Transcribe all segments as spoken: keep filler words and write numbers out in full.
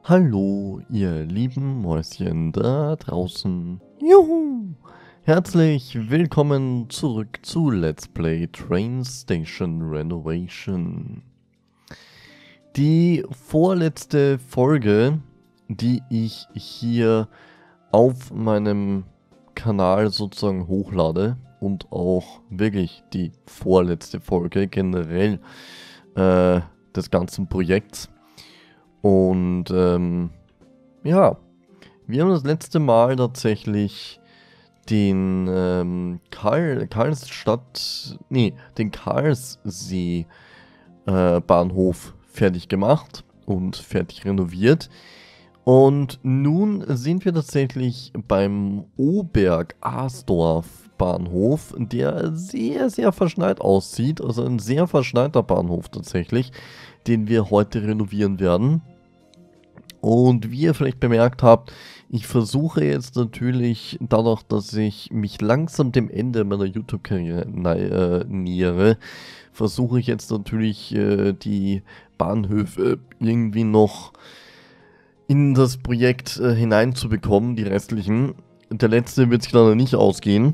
Hallo, ihr lieben Mäuschen da draußen. Juhu! Herzlich willkommen zurück zu Let's Play Train Station Renovation. Die vorletzte Folge, die ich hier auf meinem Kanal sozusagen hochlade und auch wirklich die vorletzte Folge generell äh, des ganzen Projekts. Und ähm, ja, wir haben das letzte Mal tatsächlich den ähm, Karl, Karlsstadt, nee, den Karlssee äh, Bahnhof fertig gemacht und fertig renoviert. Und nun sind wir tatsächlich beim Oberg-Asdorf Bahnhof, der sehr, sehr verschneit aussieht. Also ein sehr verschneiter Bahnhof tatsächlich, den wir heute renovieren werden. Und wie ihr vielleicht bemerkt habt, ich versuche jetzt natürlich, dadurch, dass ich mich langsam dem Ende meiner YouTube-Karriere äh, nähere, versuche ich jetzt natürlich äh, die Bahnhöfe irgendwie noch in das Projekt äh, hineinzubekommen, die restlichen. Der letzte wird sich leider nicht ausgehen.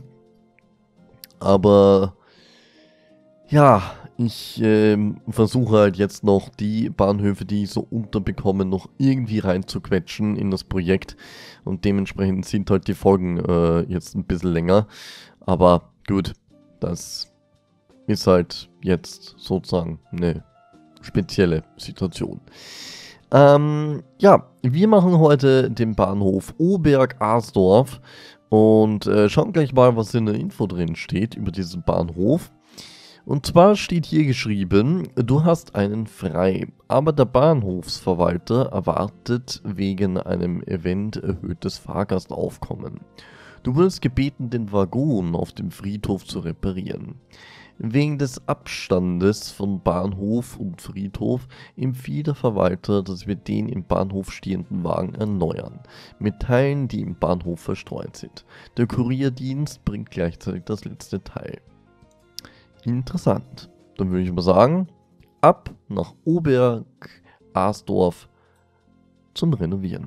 Aber ja, ich ähm, versuche halt jetzt noch die Bahnhöfe, die ich so unterbekomme, noch irgendwie reinzuquetschen in das Projekt. Und dementsprechend sind halt die Folgen äh, jetzt ein bisschen länger. Aber gut, das ist halt jetzt sozusagen eine spezielle Situation. Ähm, ja, wir machen heute den Bahnhof Oberg-Asdorf und äh, schauen gleich mal, was in der Info drin steht über diesen Bahnhof. Und zwar steht hier geschrieben, du hast einen frei, aber der Bahnhofsverwalter erwartet wegen einem Event erhöhtes Fahrgastaufkommen. Du wurdest gebeten, den Waggon auf dem Friedhof zu reparieren. Wegen des Abstandes von Bahnhof und Friedhof empfiehlt der Verwalter, dass wir den im Bahnhof stehenden Wagen erneuern, mit Teilen, die im Bahnhof verstreut sind. Der Kurierdienst bringt gleichzeitig das letzte Teil. Interessant. Dann würde ich mal sagen, ab nach Oberg-Asdorf zum Renovieren.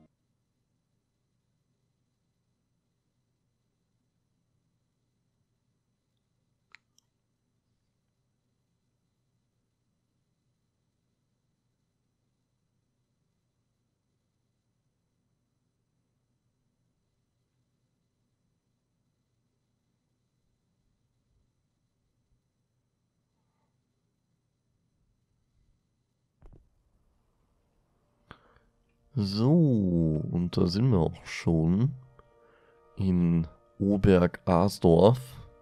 So, und da sind wir auch schon in Oberg-Asdorf.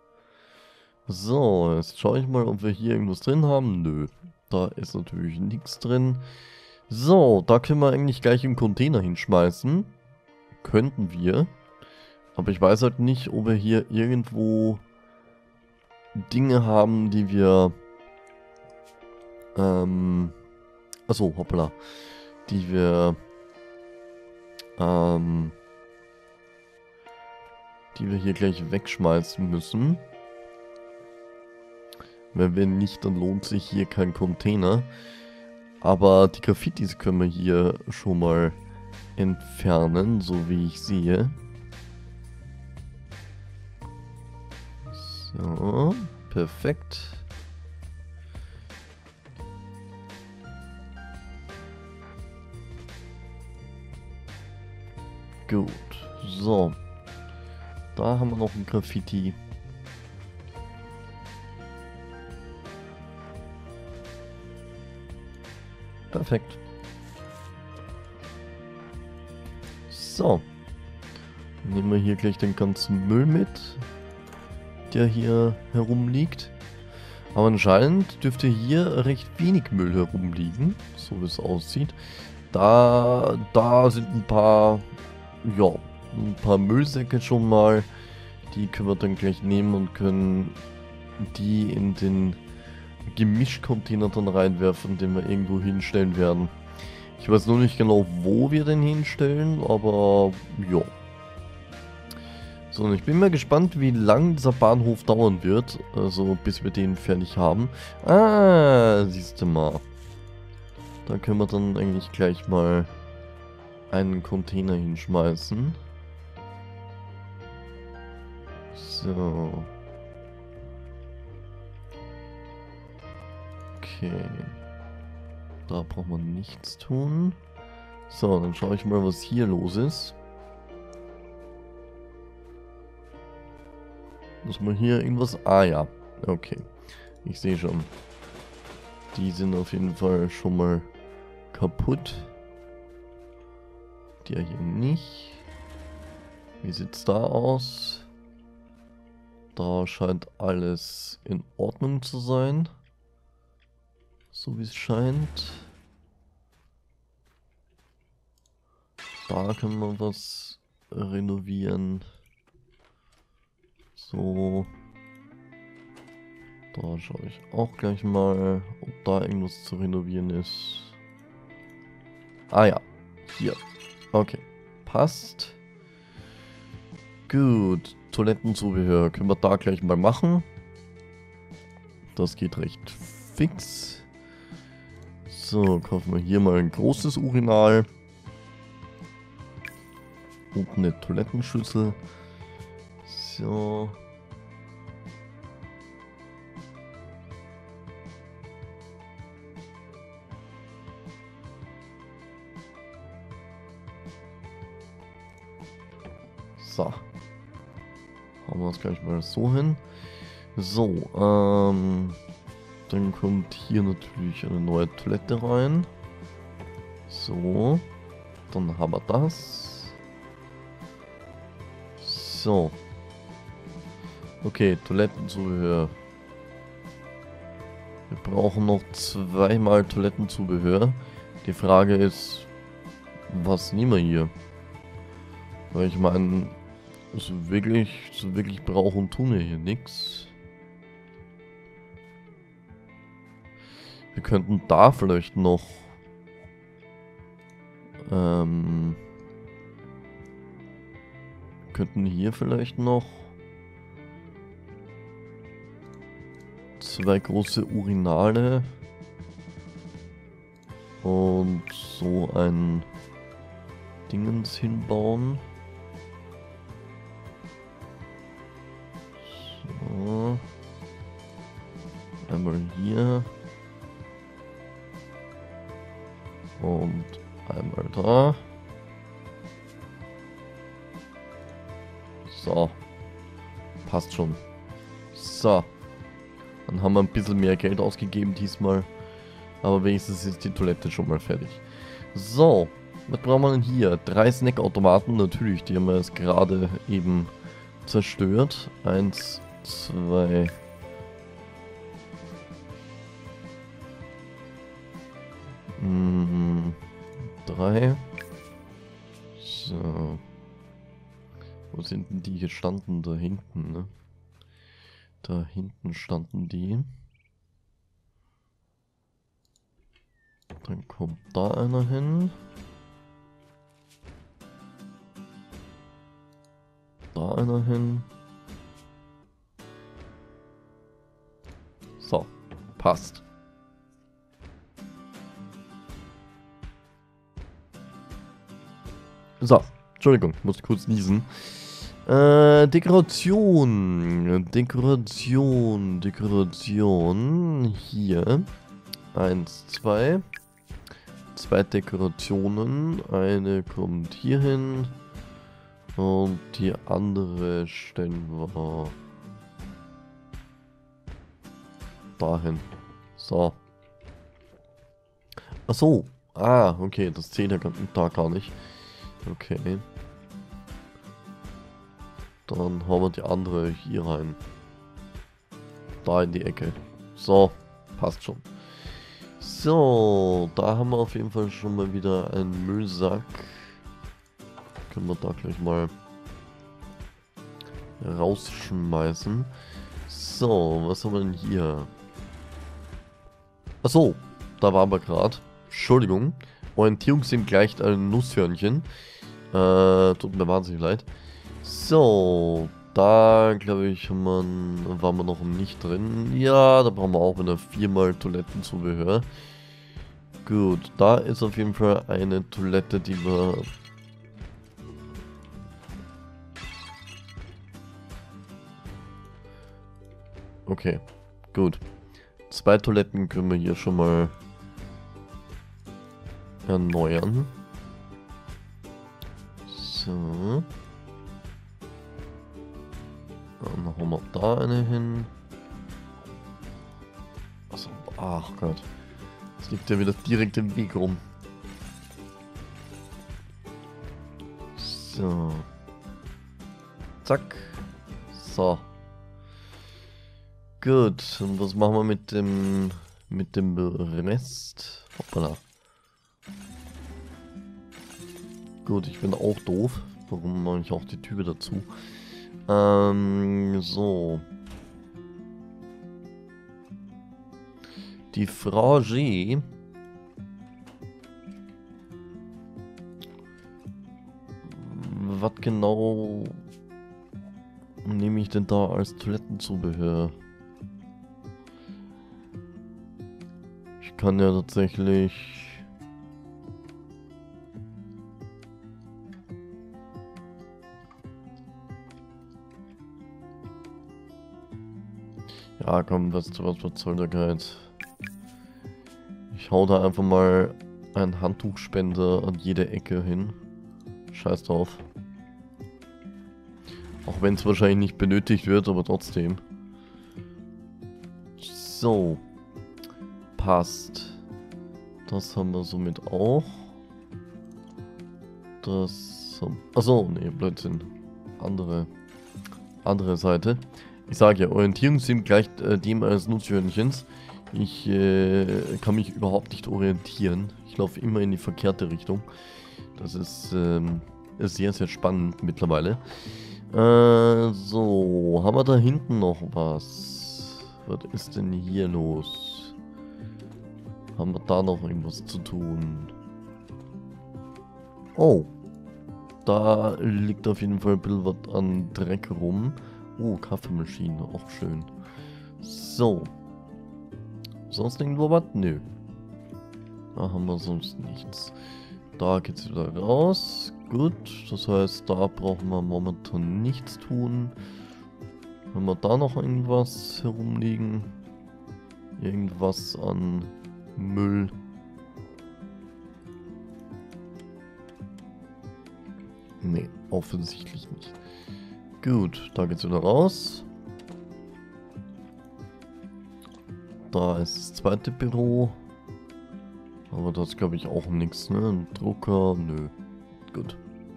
So, jetzt schaue ich mal, ob wir hier irgendwas drin haben. Nö, da ist natürlich nichts drin. So, da können wir eigentlich gleich einen Container hinschmeißen. Könnten wir. Aber ich weiß halt nicht, ob wir hier irgendwo Dinge haben, die wir... Ähm... Achso, hoppla. Die wir... Ähm... Die wir hier gleich wegschmeißen müssen. Weil wenn nicht, dann lohnt sich hier kein Container. Aber die Graffitis können wir hier schon mal entfernen, so wie ich sehe. So, perfekt. Gut, so. Da haben wir noch ein Graffiti. Perfekt. So. Dann nehmen wir hier gleich den ganzen Müll mit, der hier herumliegt. Aber anscheinend dürfte hier recht wenig Müll herumliegen, so wie es aussieht. Da, da sind ein paar, ja, ein paar Müllsäcke schon mal. Die können wir dann gleich nehmen und können die in den Gemischcontainer dann reinwerfen, den wir irgendwo hinstellen werden. Ich weiß nur nicht genau, wo wir den hinstellen, aber ja. So, und ich bin mal gespannt, wie lang dieser Bahnhof dauern wird, also bis wir den fertig haben. Ah, siehst du mal. Da können wir dann eigentlich gleich mal einen Container hinschmeißen. So. Okay. Da braucht man nichts tun. So, dann schaue ich mal, was hier los ist. Muss man hier irgendwas... Ah ja, okay. Ich sehe schon. Die sind auf jeden Fall schon mal kaputt. Der hier nicht. Wie sieht's da aus? Da scheint alles in Ordnung zu sein. So wie es scheint. Da können wir was renovieren. So. Da schaue ich auch gleich mal, ob da irgendwas zu renovieren ist. Ah ja, hier. Okay, passt. Gut, Toilettenzubehör können wir da gleich mal machen. Das geht recht fix. So, kaufen wir hier mal ein großes Urinal. Und eine Toilettenschüssel. So. So. Hauen wir das gleich mal so hin. So, ähm. Dann kommt hier natürlich eine neue Toilette rein. So. Dann haben wir das. So. Okay, Toilettenzubehör. Wir brauchen noch zweimal Toilettenzubehör. Die Frage ist, was nehmen wir hier? Weil ich meine, so wirklich, so wirklich brauchen tun wir hier nichts. Wir könnten da vielleicht noch ähm, könnten hier vielleicht noch zwei große Urinale und so ein Dingens hinbauen. So. Einmal hier. Und einmal da. So. Passt schon. So. Dann haben wir ein bisschen mehr Geld ausgegeben diesmal. Aber wenigstens ist die Toilette schon mal fertig. So. Was brauchen wir denn hier? Drei Snackautomaten. Natürlich, die haben wir jetzt gerade eben zerstört. Eins, zwei. Mh, drei. So. Wo sind denn die gestanden? Da hinten, ne? Da hinten standen die. Dann kommt da einer hin. Da einer hin. So, passt. So, Entschuldigung, muss kurz niesen. Äh, Dekoration. Dekoration. Dekoration. Hier. Eins, zwei. Zwei Dekorationen. Eine kommt hier hin. Und die andere stellen wir dahin. So. Ach so. Ah, okay, das zählt ja da gar nicht. Okay. Dann haben wir die andere hier rein. Da in die Ecke. So, passt schon. So, da haben wir auf jeden Fall schon mal wieder einen Müllsack. Können wir da gleich mal rausschmeißen. So, was haben wir denn hier? Achso, da waren wir gerade. Entschuldigung. Orientierungssinn gleicht ein Nusshörnchen. Äh, tut mir wahnsinnig leid. So, da glaube ich, haben wir, waren wir noch nicht drin. Ja, da brauchen wir auch wieder viermal Toilettenzubehör. Gut, da ist auf jeden Fall eine Toilette, die wir Okay, gut. Zwei Toiletten können wir hier schon mal erneuern. So. Dann haben wir da eine hin. Also, ach Gott. Das liegt ja wieder direkt im Weg rum. So. Zack. So. Gut. Und was machen wir mit dem mit dem Rest? Hoppala. Gut, ich bin auch doof. Warum mache ich auch die Tür dazu? Ähm, so. Die Frau G. Was genau nehme ich denn da als Toilettenzubehör? Ich kann ja tatsächlich... Ja, komm, weißt du was, was soll der Geiz? Ich hau da einfach mal einen Handtuchspender an jede Ecke hin. Scheiß drauf. Auch wenn es wahrscheinlich nicht benötigt wird, aber trotzdem. So. Passt. Das haben wir somit auch. Das haben... Achso, nee, Blödsinn. Andere. Andere Seite. Ich sage ja, Orientierungssinn gleich äh, dem eines Nutzhörnchens. Ich äh, kann mich überhaupt nicht orientieren. Ich laufe immer in die verkehrte Richtung. Das ist, ähm, ist sehr, sehr spannend mittlerweile. Äh, so, haben wir da hinten noch was? Was ist denn hier los? Haben wir da noch irgendwas zu tun? Oh. Da liegt auf jeden Fall ein bisschen was an Dreck rum. Oh, Kaffeemaschine, auch schön. So. Sonst irgendwo was? Nö. Da haben wir sonst nichts. Da geht's wieder raus. Gut, das heißt, da brauchen wir momentan nichts tun. Haben wir da noch irgendwas herumliegen? Irgendwas an Müll? Nee, offensichtlich nicht. Gut, da geht's wieder raus. Da ist das zweite Büro. Aber das glaube ich auch nichts, ne? Ein Drucker, nö. Gut.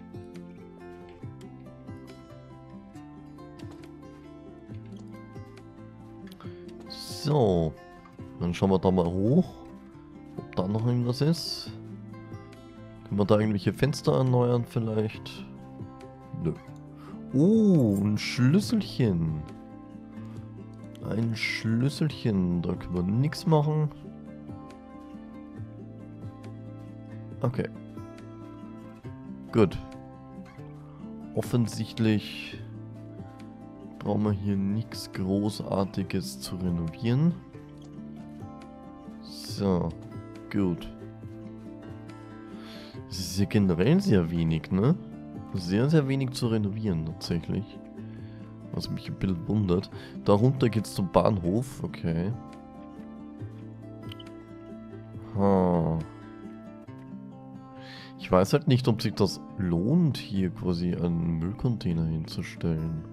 So. Dann schauen wir da mal hoch. Ob da noch irgendwas ist. Können wir da irgendwelche Fenster erneuern vielleicht? Nö. Oh, ein Schlüsselchen. Ein Schlüsselchen. Da können wir nichts machen. Okay. Gut. Offensichtlich brauchen wir hier nichts Großartiges zu renovieren. So. Gut. Es ist ja generell sehr wenig, ne? Sehr, sehr wenig zu renovieren, tatsächlich. Was mich ein bisschen wundert. Darunter geht's zum Bahnhof, okay. Ha. Ich weiß halt nicht, ob sich das lohnt, hier quasi einen Müllcontainer hinzustellen.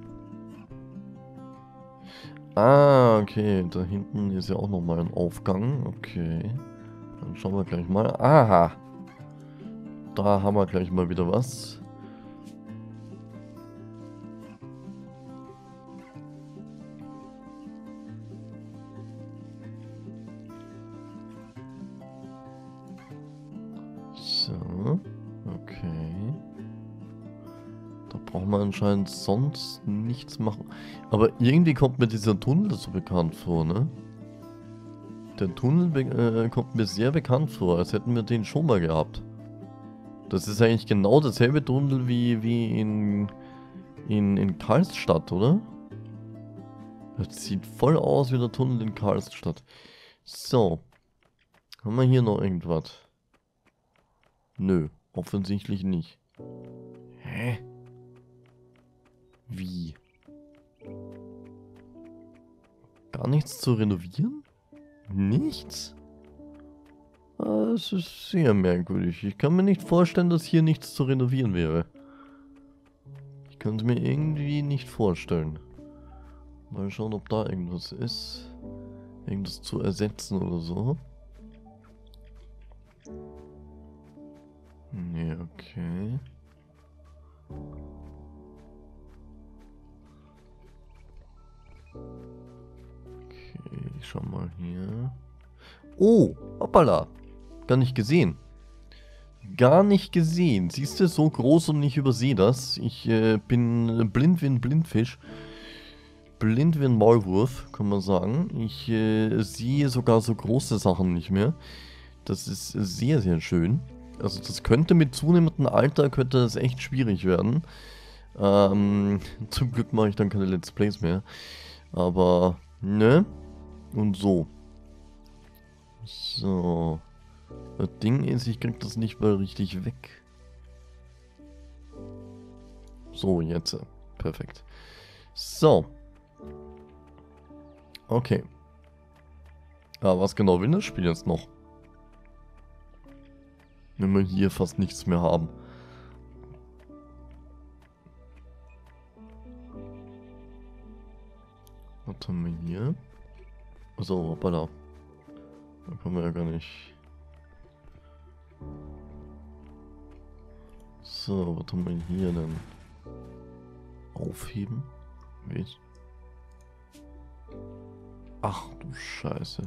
Ah, okay. Da hinten ist ja auch nochmal ein Aufgang. Okay. Dann schauen wir gleich mal. Aha. Da haben wir gleich mal wieder was. So, okay. Da braucht man anscheinend sonst nichts machen. Aber irgendwie kommt mir dieser Tunnel so bekannt vor, ne? Der Tunnel äh, kommt mir sehr bekannt vor, als hätten wir den schon mal gehabt. Das ist eigentlich genau dasselbe Tunnel wie, wie in, in, in Karlstadt, oder? Das sieht voll aus wie der Tunnel in Karlstadt. So. Haben wir hier noch irgendwas? Nö, offensichtlich nicht. Hä? Wie? gar nichts zu renovieren? Nichts? Das ist sehr merkwürdig. Ich kann mir nicht vorstellen, dass hier nichts zu renovieren wäre. Ich kann es mir irgendwie nicht vorstellen. Mal schauen, ob da irgendwas ist. Irgendwas zu ersetzen oder so. Nee, okay. Okay, ich schau mal hier. Oh, hoppala. Gar nicht gesehen. Gar nicht gesehen. Siehst du, so groß und ich übersehe das. Ich äh, bin blind wie ein Blindfisch. Blind wie ein Maulwurf, kann man sagen. Ich äh, sehe sogar so große Sachen nicht mehr. Das ist sehr, sehr schön. Also das könnte mit zunehmendem Alter, könnte das echt schwierig werden. Ähm, zum Glück mache ich dann keine Let's Plays mehr. Aber, ne? Und so. So. Das Ding ist, ich krieg das nicht mal richtig weg. So, jetzt. Perfekt. So. Okay. Ah, was genau will das Spiel jetzt noch? Wenn wir hier fast nichts mehr haben. Was haben wir hier? Achso, hoppala. Da kommen wir ja gar nicht. So, was haben wir hier denn? Aufheben? Wie? Ach du Scheiße.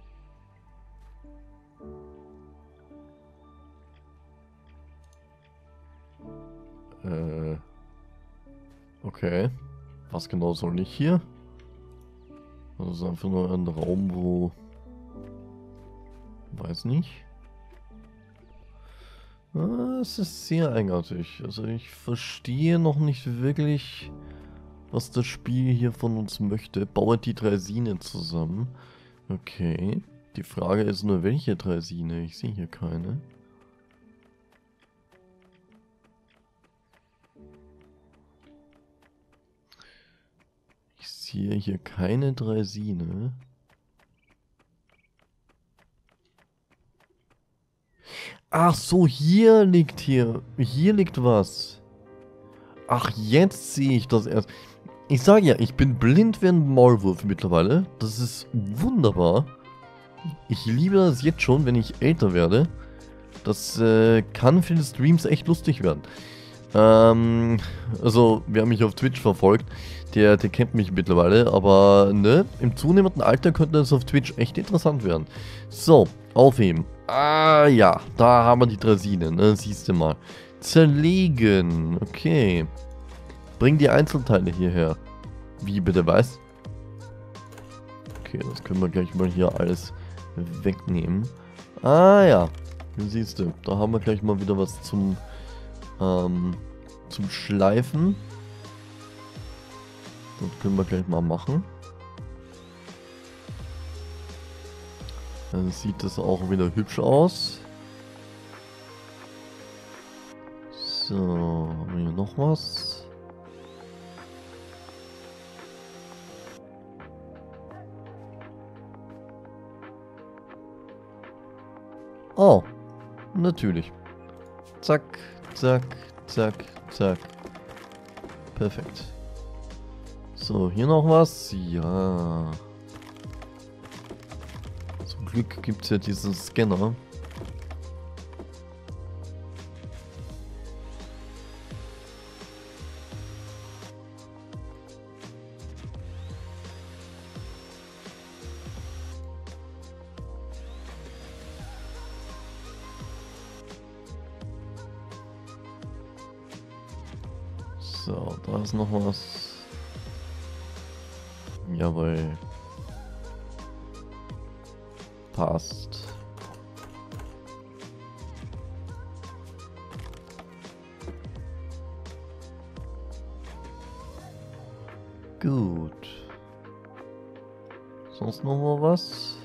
Äh. Okay. Was genau soll ich hier? Das ist einfach nur ein Raum, wo... Weiß nicht. Ah, es ist sehr eigenartig. Also ich verstehe noch nicht wirklich, was das Spiel hier von uns möchte. Baue die Draisine zusammen. Okay. Die Frage ist nur, welche Draisine? Ich sehe hier keine. Ich sehe hier keine Draisine. Ach so, hier liegt hier. Hier liegt was. Ach, jetzt sehe ich das erst. Ich sage ja, ich bin blind wie ein Maulwurf mittlerweile. Das ist wunderbar. Ich liebe das jetzt schon, wenn ich älter werde. Das äh, kann für die Streams echt lustig werden. Ähm, also, wer mich auf Twitch verfolgt, der, der kennt mich mittlerweile. Aber, ne, im zunehmenden Alter könnte das auf Twitch echt interessant werden. So, aufheben. Ah, ja, da haben wir die Draisine, ne, siehst du mal. Zerlegen, okay. Bring die Einzelteile hierher. Wie bitte was? Okay, das können wir gleich mal hier alles wegnehmen. Ah ja, siehst du, da haben wir gleich mal wieder was zum, ähm, zum Schleifen. Das können wir gleich mal machen. Dann sieht das auch wieder hübsch aus. So, haben wir hier noch was? Oh, natürlich. Zack, zack, zack, zack. Perfekt. So, hier noch was? Ja. Zum Glück gibt es ja diesen Scanner. So, da ist noch was. Jawohl. Passt. Gut. Sonst noch mal was?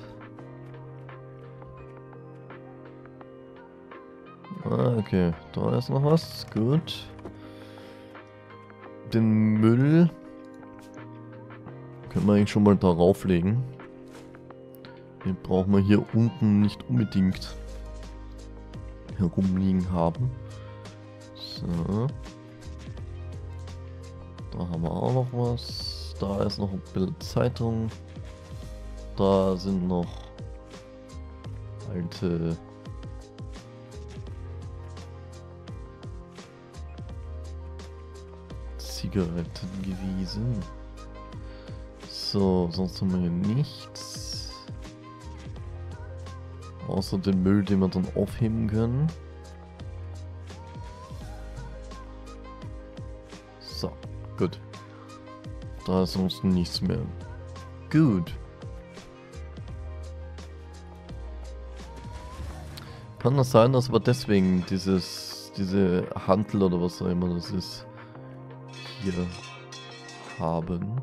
Ah, okay. Da ist noch was. Gut. Den Müll Können wir eigentlich schon mal darauf legen. Den brauchen wir hier unten nicht unbedingt herumliegen haben. So. Da haben wir auch noch was. Da ist noch ein Bild Zeitung. Da sind noch alte Zigaretten gewesen. So, sonst haben wir hier nichts. Außer den Müll, den wir dann aufheben können. So, gut. Da ist sonst nichts mehr. Gut. Kann das sein, dass wir deswegen dieses, diese Hantel oder was auch immer das ist, hier haben?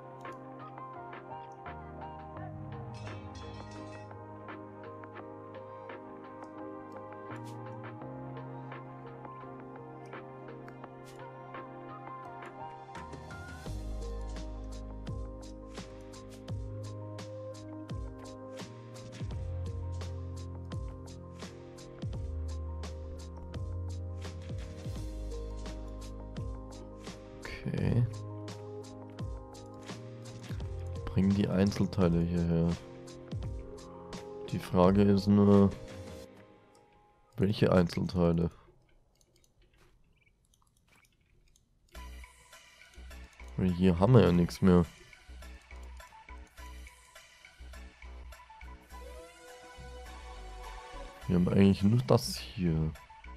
Okay. Bring die Einzelteile hierher. Die Frage ist nur, welche Einzelteile? Weil hier haben wir ja nichts mehr. Wir haben eigentlich nur das hier.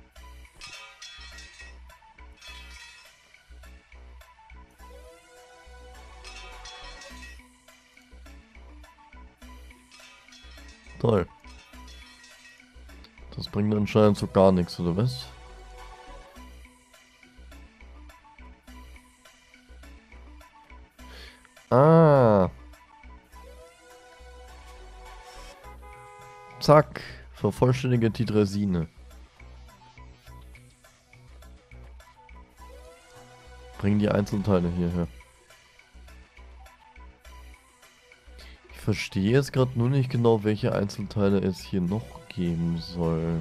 Toll. Das bringt anscheinend so gar nichts, oder was? Ah. Zack. Vervollständige die Dresine. Bring die Einzelteile hierher. Ich verstehe jetzt gerade nur nicht genau, welche Einzelteile es hier noch geben soll.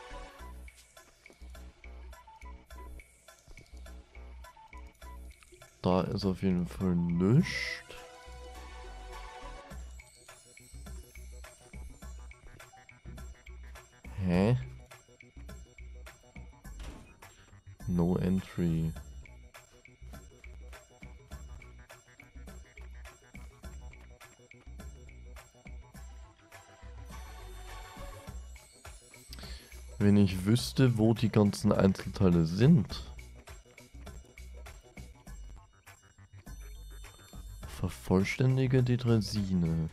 Da ist auf jeden Fall nichts. Hä? No entry. Wenn ich wüsste, wo die ganzen Einzelteile sind. Vervollständige die Dresine.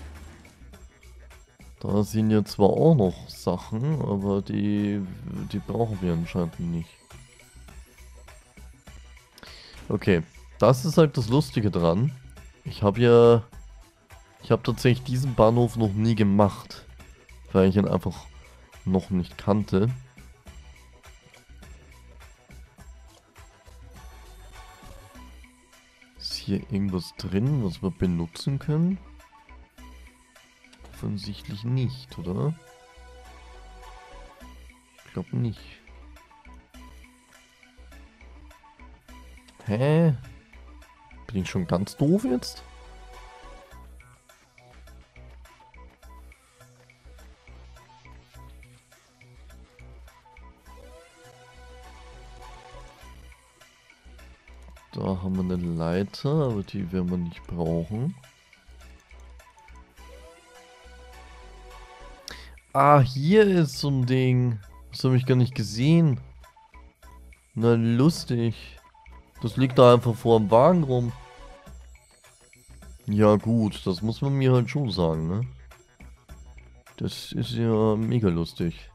Da sind ja zwar auch noch Sachen, aber die, die brauchen wir anscheinend nicht. Okay, das ist halt das Lustige dran. Ich habe ja... Ich habe tatsächlich diesen Bahnhof noch nie gemacht. Weil ich ihn einfach noch nicht kannte. Ist hier irgendwas drin, was wir benutzen können? Offensichtlich nicht, oder? Ich glaube nicht. Hä? Bin ich schon ganz doof jetzt? Da haben wir eine Leiter, aber die werden wir nicht brauchen. Ah, hier ist so ein Ding. Das habe ich gar nicht gesehen. Na, lustig. Das liegt da einfach vor dem Wagen rum. Ja gut, das muss man mir halt schon sagen, ne? Das ist ja mega lustig.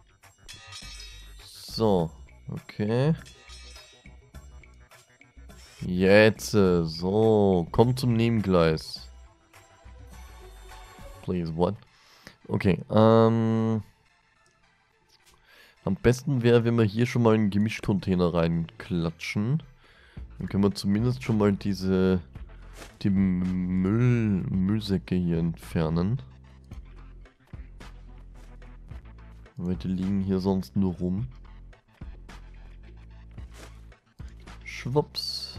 So, okay. Jetzt, äh, so, komm zum Nebengleis. Please, what? Okay, ähm... am besten wäre, wenn wir hier schon mal einen Gemischcontainer reinklatschen. Dann können wir zumindest schon mal diese die Müll, Müllsäcke hier entfernen. Weil die liegen hier sonst nur rum. Schwupps.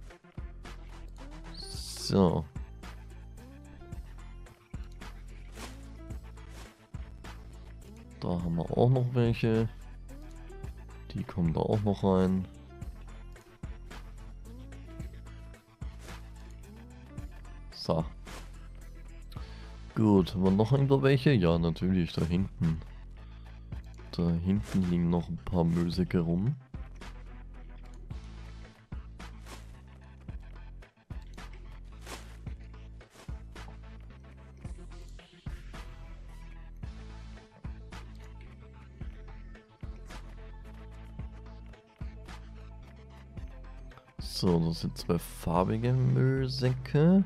So. Da haben wir auch noch welche. Die kommen da auch noch rein. So. Gut, haben wir noch irgendwo welche? Ja, natürlich, da hinten. Da hinten liegen noch ein paar Müllsäcke rum. So, das sind zwei farbige Müllsäcke.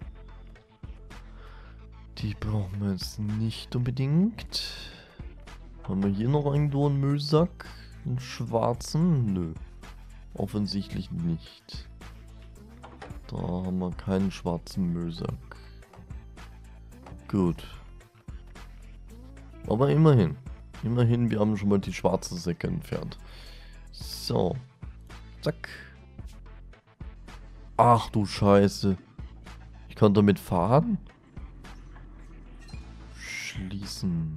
Die brauchen wir jetzt nicht unbedingt. Haben wir hier noch irgendwo einen Müllsack? Einen schwarzen? Nö. Offensichtlich nicht. Da haben wir keinen schwarzen Müllsack. Gut. Aber immerhin. Immerhin, wir haben schon mal die schwarzen Säcke entfernt. So. Zack. Ach du Scheiße. Ich kann damit fahren? Schließen.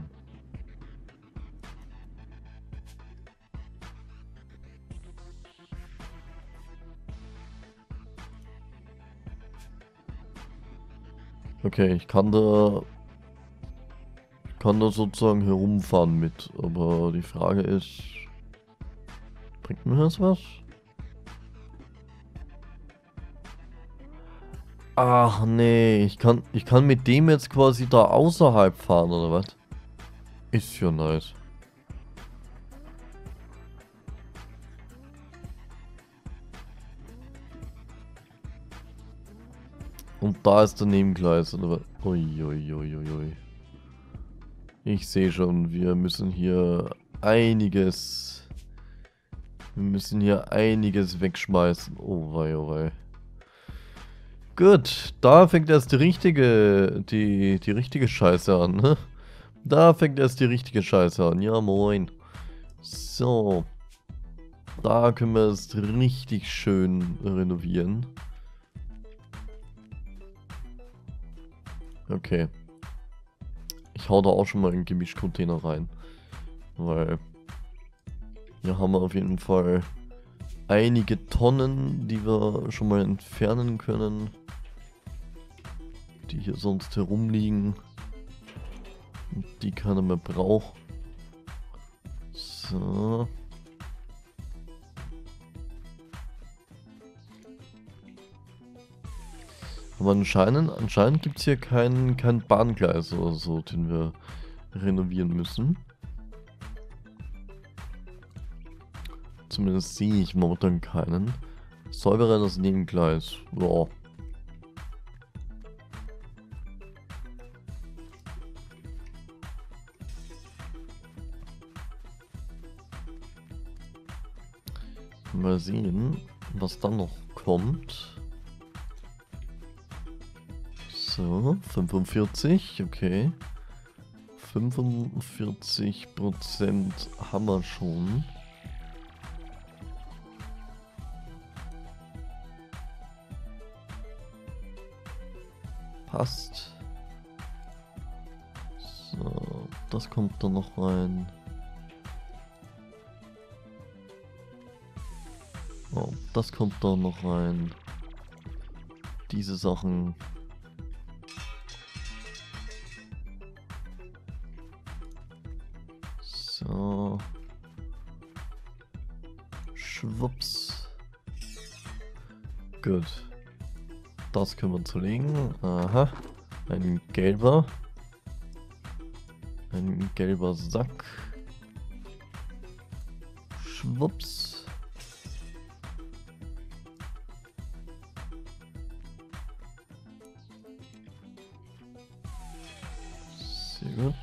Okay, ich kann da... Ich kann da sozusagen herumfahren mit, aber die Frage ist... Bringt mir das was? Ach nee, ich kann, ich kann mit dem jetzt quasi da außerhalb fahren, oder was? Ist ja nice. Und da ist der Nebengleis, oder was? Uiuiuiui. Ich sehe schon, wir müssen hier einiges... Wir müssen hier einiges wegschmeißen. Oh wei, oh wei. Gut, da fängt erst die richtige, die, die richtige Scheiße an, ne? Da fängt erst die richtige Scheiße an, ja moin. So. Da können wir es richtig schön renovieren. Okay. Ich hau da auch schon mal einen Gemischcontainer rein. Weil hier haben wir auf jeden Fall einige Tonnen, die wir schon mal entfernen können. Die hier sonst herumliegen. Und die keiner mehr braucht. So. Aber anscheinend, anscheinend gibt es hier kein, kein Bahngleis oder so, den wir renovieren müssen. Zumindest sehe ich momentan keinen. Säubere das Nebengleis. Ja. Mal sehen, was dann noch kommt. So, fünfundvierzig, okay. fünfundvierzig Prozent haben wir schon. Passt. So, das kommt dann noch rein. Oh, das kommt da noch rein. Diese Sachen. So. Schwupps. Gut. Das können wir zulegen. Aha. Ein gelber. Ein gelber Sack. Schwupps. Sehr gut.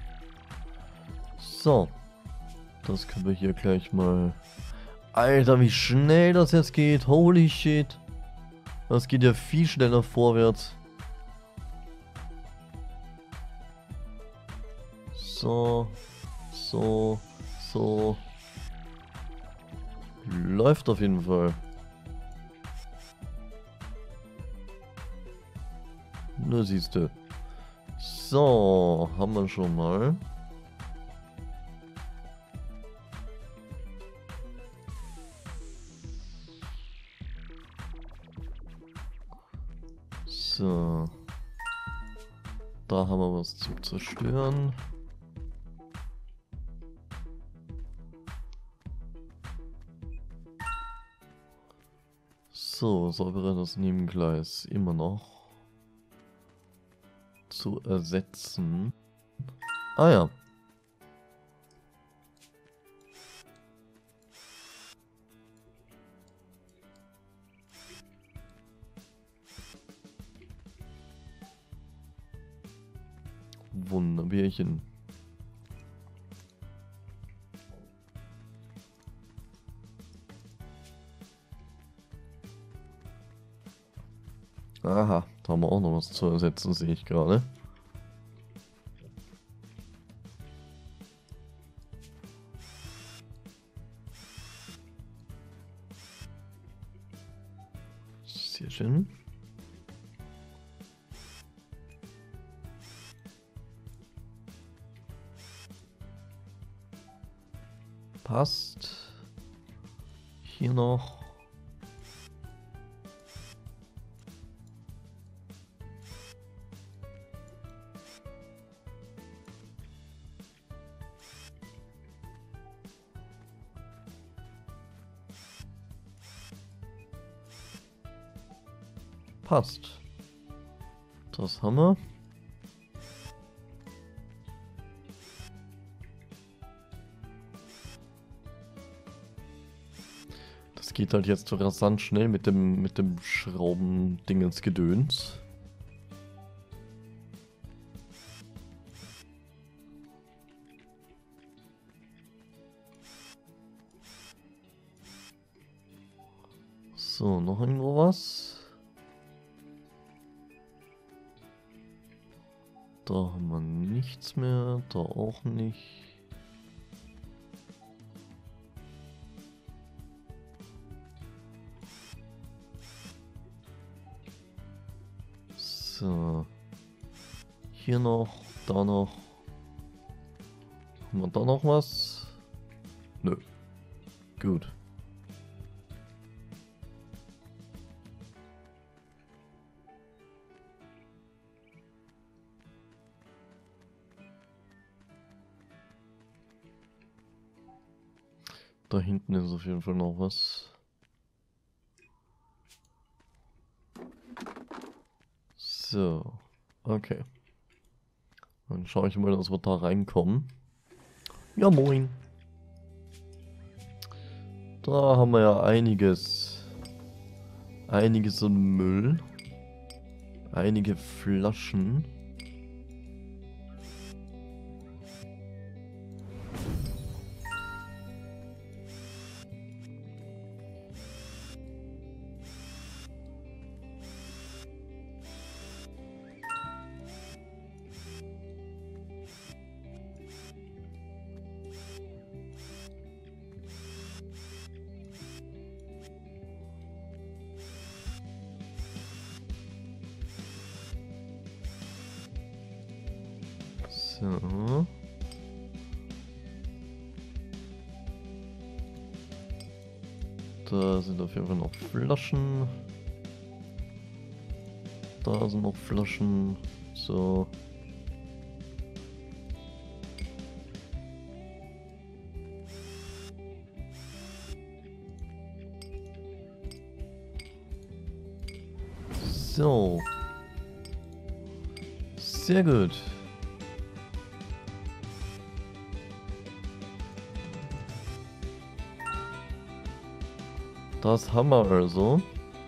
So. Das können wir hier gleich mal... Alter, wie schnell das jetzt geht. Holy shit. Das geht ja viel schneller vorwärts. So, so, so. Läuft auf jeden Fall. Nur siehst du. So, haben wir schon mal. So. Da haben wir was zum Zerstören. So, so wäre das Nebengleis immer noch zu ersetzen. Ah ja. Wunderbärchen. Aha, da haben wir auch noch was zu ersetzen, sehe ich gerade. Sehr schön. Passt. Hier noch. Passt. Das haben wir. Das geht halt jetzt so rasant schnell mit dem mit dem Schraubending ins Gedöns. So, noch irgendwo was? Da haben wir nichts mehr, da auch nicht. So. Hier noch, da noch. Haben wir da noch was? Nö. Gut. Da hinten ist auf jeden Fall noch was. So, okay. Dann schaue ich mal, dass wir da reinkommen. Ja, moin. Da haben wir ja einiges. Einiges an Müll. Einige Flaschen. So. Da sind auf jeden Fall noch Flaschen. Da sind noch Flaschen. So. So. Sehr gut. Das haben wir also.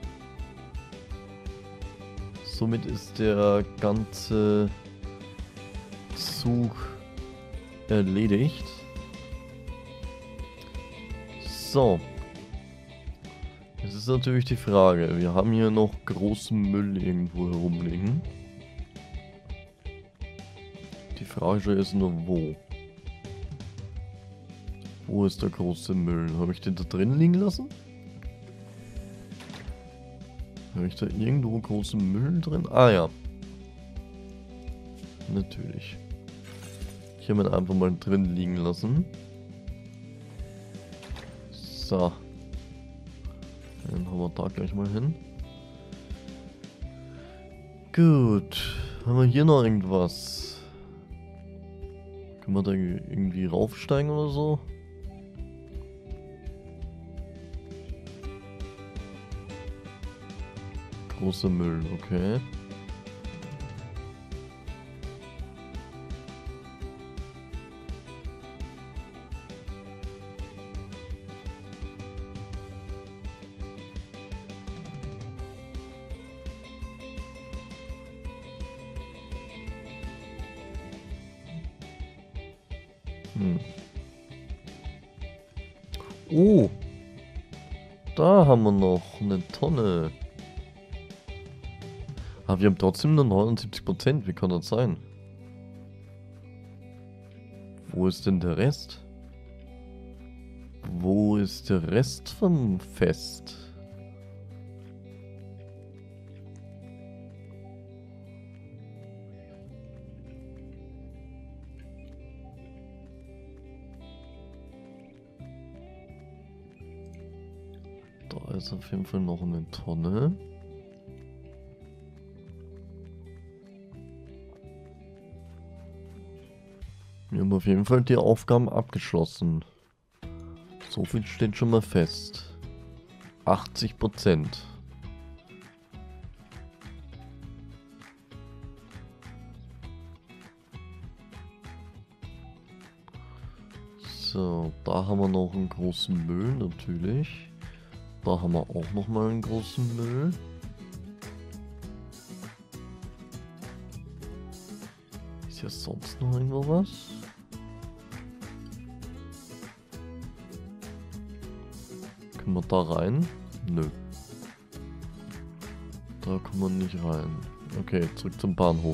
Somit ist der ganze Zug erledigt. So. Jetzt Das ist natürlich die Frage. Wir haben hier noch großen Müll irgendwo herumliegen. Die Frage ist nur, wo? Wo ist der große Müll? Habe ich den da drin liegen lassen? Habe ich da irgendwo großen Müll drin? Ah ja. Natürlich. Ich habe ihn einfach mal drin liegen lassen. So. Dann haben wir da gleich mal hin. Gut. Haben wir hier noch irgendwas? Können wir da irgendwie raufsteigen oder so? Großer Müll, okay. Hm. Oh! Da haben wir noch eine Tonne. Aber wir haben trotzdem nur neunundsiebzig Prozent. Wie kann das sein? Wo ist denn der Rest? Wo ist der Rest vom Fest? Da ist auf jeden Fall noch eine Tonne. Wir haben auf jeden Fall die Aufgaben abgeschlossen. So viel steht schon mal fest. achtzig Prozent. So, da haben wir noch einen großen Müll natürlich. Da haben wir auch noch mal einen großen Müll. Ist hier sonst noch irgendwo was? Können wir da rein? Nö. Da kommen wir nicht rein. Okay, zurück zum Bahnhof.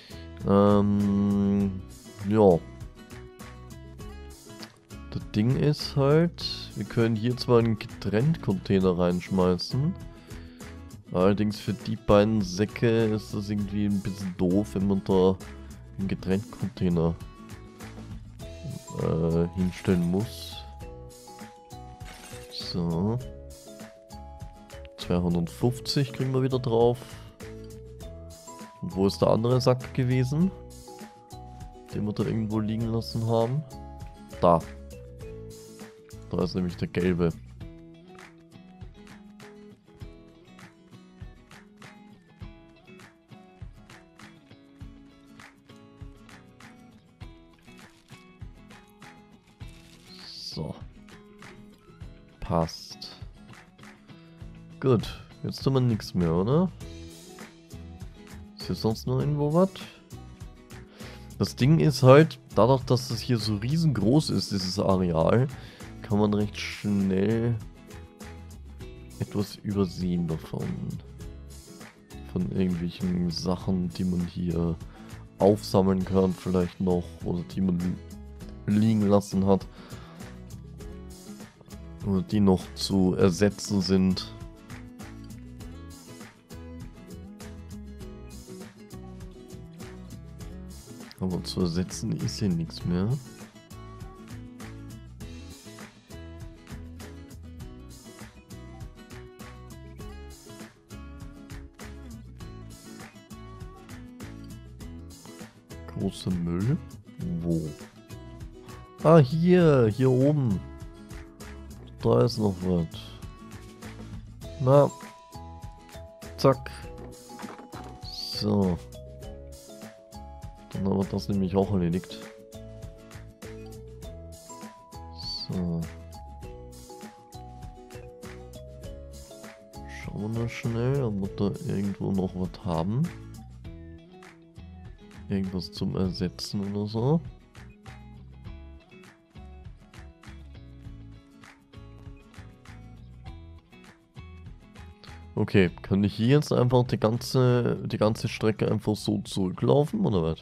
Ähm, ja. Das Ding ist halt, wir können hier zwar einen Getrenntcontainer reinschmeißen. Allerdings für die beiden Säcke ist das irgendwie ein bisschen doof, wenn man da einen Getrenntcontainer äh, hinstellen muss. So. zweihundertfünfzig kriegen wir wieder drauf. Und wo ist der andere Sack gewesen? Den wir da irgendwo liegen lassen haben? Da. Da ist nämlich der gelbe. So. Passt. Gut. Jetzt tun wir nichts mehr, oder? Ist hier sonst noch irgendwo was? Das Ding ist halt, dadurch, dass das hier so riesengroß ist, dieses Areal, kann man recht schnell etwas übersehen davon. Von irgendwelchen Sachen, die man hier aufsammeln kann vielleicht noch, oder die man liegen lassen hat. Oder die noch zu ersetzen sind. Aber zu ersetzen ist hier nichts mehr. Großer Müll? Wo? Ah, hier, hier oben. Da ist noch was. Na. Zack. So. Dann haben wir das nämlich auch erledigt. So. Schauen wir mal schnell, ob wir da irgendwo noch was haben. Irgendwas zum Ersetzen oder so. Okay, kann ich hier jetzt einfach die ganze, die ganze Strecke einfach so zurücklaufen, oder was?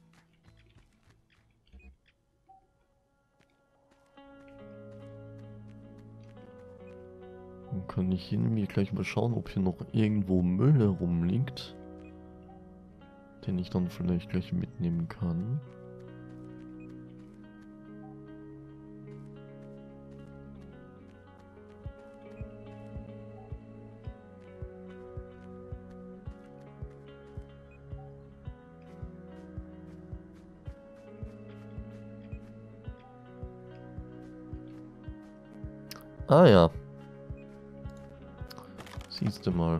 Dann kann ich hier nämlich gleich mal schauen, ob hier noch irgendwo Müll herumliegt, den ich dann vielleicht gleich mitnehmen kann. Ah ja. Siehst du mal.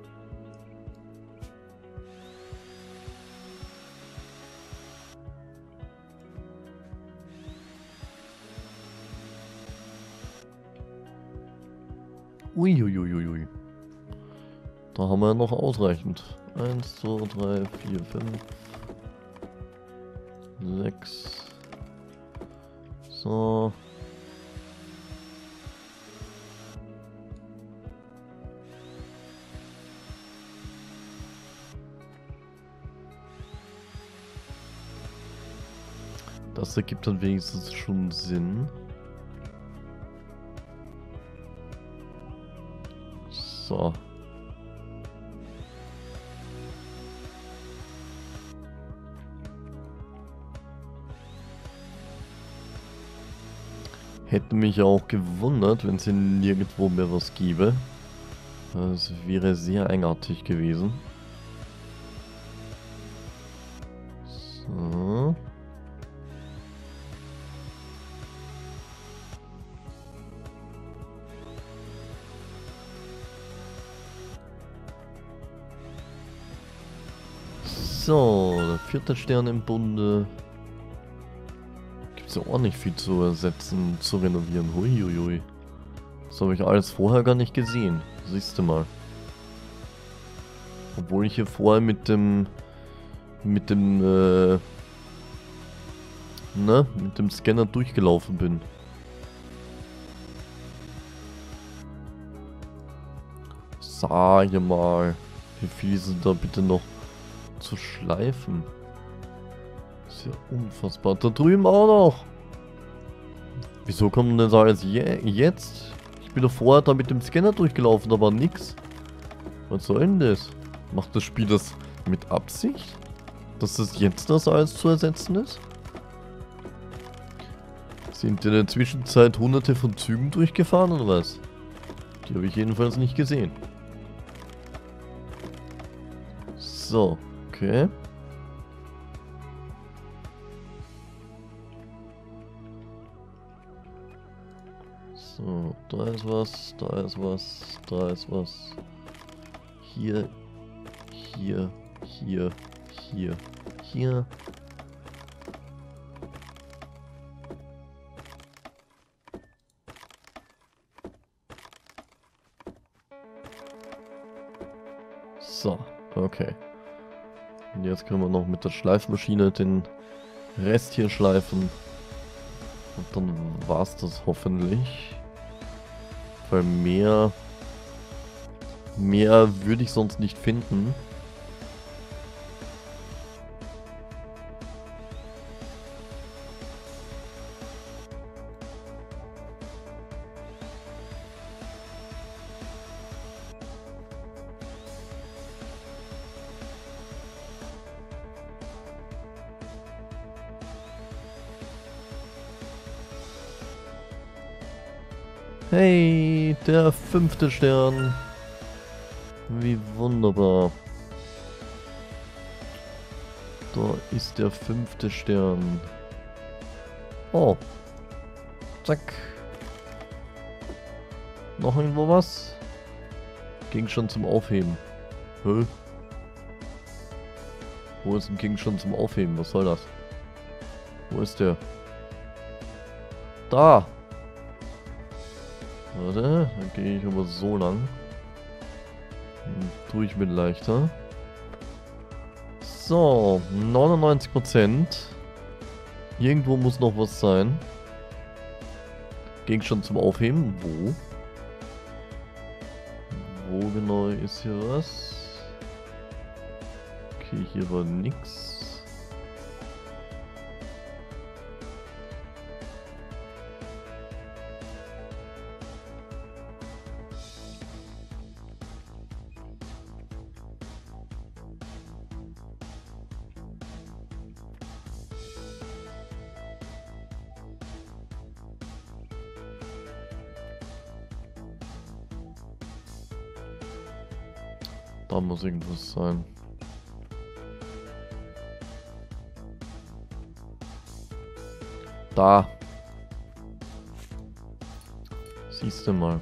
Uiuiuiui. Da haben wir noch ausreichend. Eins, zwei, drei, vier, fünf, sechs. So. Das ergibt dann wenigstens schon Sinn. So. Hätte mich auch gewundert, wenn es hier nirgendwo mehr was gäbe. Das wäre sehr eigenartig gewesen. So. So, der vierte Stern im Bunde. Gibt es ja auch nicht viel zu ersetzen, zu renovieren. Huiuiui. Das habe ich alles vorher gar nicht gesehen. Siehst du mal. Obwohl ich hier vorher mit dem... mit dem, äh... ne? Mit dem Scanner durchgelaufen bin. Sag mal. Wie viel sind da bitte noch zu schleifen? Ist ja unfassbar. Da drüben auch noch. Wieso kommt denn das je jetzt? Ich bin doch vorher da mit dem Scanner durchgelaufen, da war nix. Was soll denn das? Macht das Spiel das mit Absicht? Dass das jetzt das alles zu ersetzen ist? Sind in der Zwischenzeit hunderte von Zügen durchgefahren oder was? Die habe ich jedenfalls nicht gesehen. So, okay. So, da ist was, da ist was, da ist was. Hier, hier, hier, hier, hier. So, okay. Und jetzt können wir noch mit der Schleifmaschine den Rest hier schleifen. Und dann war's das hoffentlich. Weil mehr... Mehr würde ich sonst nicht finden. Hey, der fünfte Stern. Wie wunderbar. Da ist der fünfte Stern. Oh. Zack. Noch irgendwo was? Gegenstand zum Aufheben. Hä? Wo ist ein Gegenstand zum Aufheben? Was soll das? Wo ist der? Da! Warte, dann gehe ich aber so lang. Dann tue ich mir leichter. So, neunundneunzig Prozent. Irgendwo muss noch was sein. Gegenstand zum Aufheben. Wo? Wo genau ist hier was? Okay, hier war nix. Da muss irgendwas sein. Da. Siehst du mal.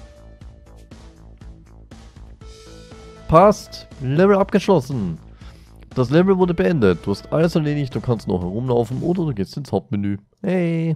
Passt. Level abgeschlossen. Das Level wurde beendet. Du hast alles erledigt. Du kannst noch herumlaufen oder du gehst ins Hauptmenü. Hey.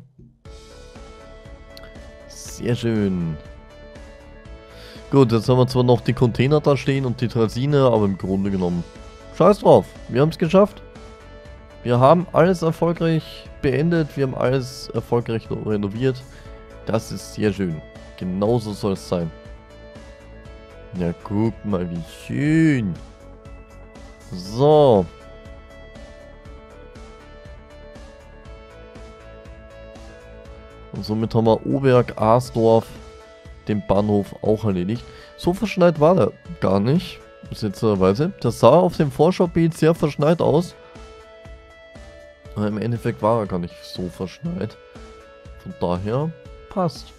Sehr schön. Gut, jetzt haben wir zwar noch die Container da stehen und die Draisine, aber im Grunde genommen, scheiß drauf, wir haben es geschafft. Wir haben alles erfolgreich beendet, wir haben alles erfolgreich renoviert. Das ist sehr schön. Genauso soll es sein. Ja, guck mal, wie schön. So. Und somit haben wir Oberg, Aasdorf, den Bahnhof auch erledigt. So verschneit war der gar nicht, besitzenderweise. Das sah auf dem Vorschaubild sehr verschneit aus. Aber im Endeffekt war er gar nicht so verschneit. Von daher passt.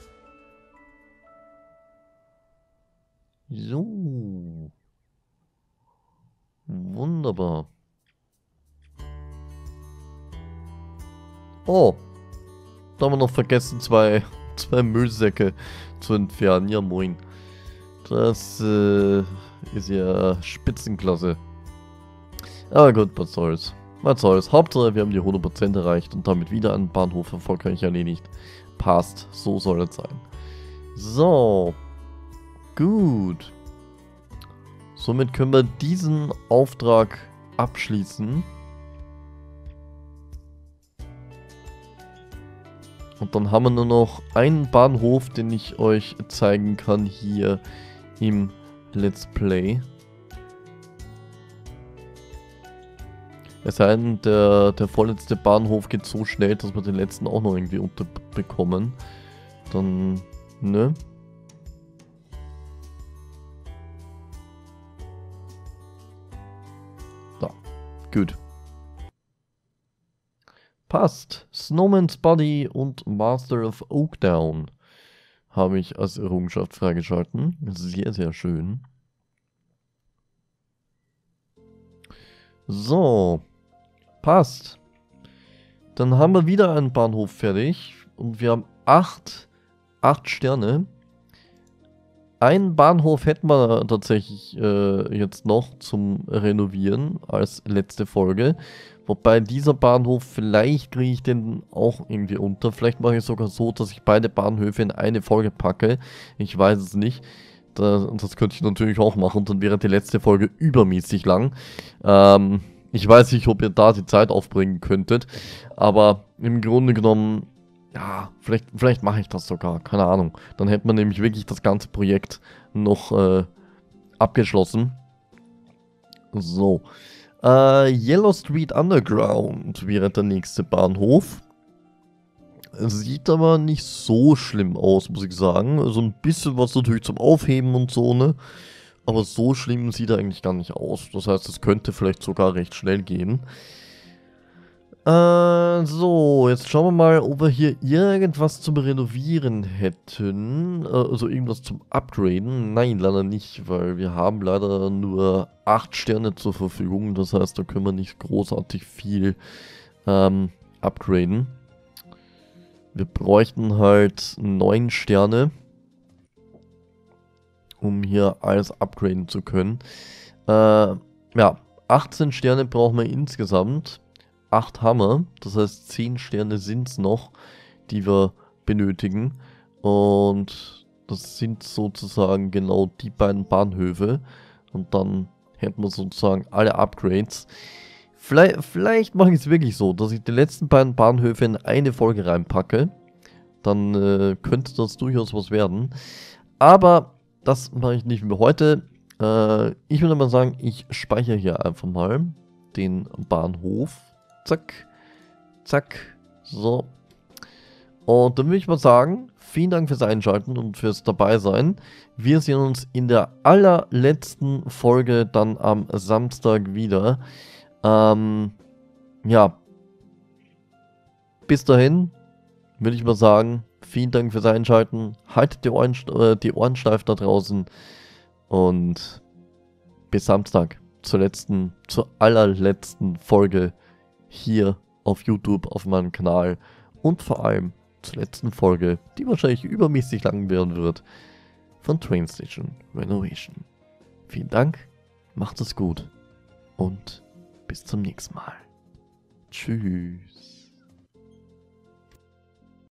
So. Wunderbar. Oh. Da haben wir noch vergessen, zwei, zwei Müllsäcke zu entfernen. Ja, moin. Das äh, ist ja Spitzenklasse. Aber gut, was soll's. Was soll's. Hauptsache, wir haben die hundert Prozent erreicht und damit wieder einen Bahnhof erfolgreich erledigt. Passt. So soll es sein. So. Gut. Somit können wir diesen Auftrag abschließen. Und dann haben wir nur noch einen Bahnhof, den ich euch zeigen kann hier im Let's Play. Es sei denn, der, der vorletzte Bahnhof geht so schnell, dass wir den letzten auch noch irgendwie unterbekommen. Dann, ne? Da, gut. Passt. Snowman's Body und Master of Oakdown habe ich als Errungenschaft freigeschalten. Sehr, sehr schön. So. Passt. Dann haben wir wieder einen Bahnhof fertig. Und wir haben acht, acht Sterne. Einen Bahnhof hätten wir tatsächlich äh, jetzt noch zum Renovieren als letzte Folge. Wobei dieser Bahnhof, vielleicht kriege ich den auch irgendwie unter. Vielleicht mache ich sogar so, dass ich beide Bahnhöfe in eine Folge packe. Ich weiß es nicht. Das, das könnte ich natürlich auch machen. Dann wäre die letzte Folge übermäßig lang. Ähm, ich weiß nicht, ob ihr da die Zeit aufbringen könntet. Aber im Grunde genommen, ja, vielleicht, vielleicht mache ich das sogar. Keine Ahnung. Dann hätte man nämlich wirklich das ganze Projekt noch äh, abgeschlossen. So. Uh, Yellow Street Underground wäre der nächste Bahnhof. Sieht aber nicht so schlimm aus, muss ich sagen. Also ein bisschen was natürlich zum Aufheben und so, ne? Aber so schlimm sieht er eigentlich gar nicht aus. Das heißt, es könnte vielleicht sogar recht schnell gehen. Äh, so, jetzt schauen wir mal, ob wir hier irgendwas zum Renovieren hätten. Äh, also irgendwas zum Upgraden. Nein, leider nicht, weil wir haben leider nur acht Sterne zur Verfügung. Das heißt, da können wir nicht großartig viel ähm, upgraden. Wir bräuchten halt neun Sterne, um hier alles upgraden zu können. Äh, ja, achtzehn Sterne brauchen wir insgesamt. acht haben wir, das heißt zehn Sterne sind es noch, die wir benötigen. Und das sind sozusagen genau die beiden Bahnhöfe. Und dann hätten wir sozusagen alle Upgrades. Vielleicht, vielleicht mache ich es wirklich so, dass ich die letzten beiden Bahnhöfe in eine Folge reinpacke. Dann äh, könnte das durchaus was werden. Aber das mache ich nicht mehr heute. Äh, ich würde mal sagen, ich speichere hier einfach mal den Bahnhof. Zack, zack, so. Und dann würde ich mal sagen, vielen Dank fürs Einschalten und fürs dabei sein. Wir sehen uns in der allerletzten Folge dann am Samstag wieder. Ähm, ja. Bis dahin würde ich mal sagen, vielen Dank fürs Einschalten. Haltet die Ohren, äh, die Ohren steif da draußen. Und bis Samstag zur letzten, zur allerletzten Folge hier auf YouTube auf meinem Kanal. Und vor allem zur letzten Folge, die wahrscheinlich übermäßig lang werden wird, von Train Station Renovation. Vielen Dank, macht es gut und bis zum nächsten Mal. Tschüss.